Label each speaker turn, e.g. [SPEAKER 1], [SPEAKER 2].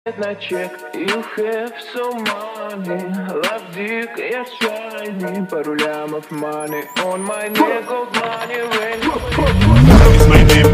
[SPEAKER 1] На чек, you have so money. Love dick, я shiny. Пару лямов money on my neck, gold money, rain.
[SPEAKER 2] It's my name.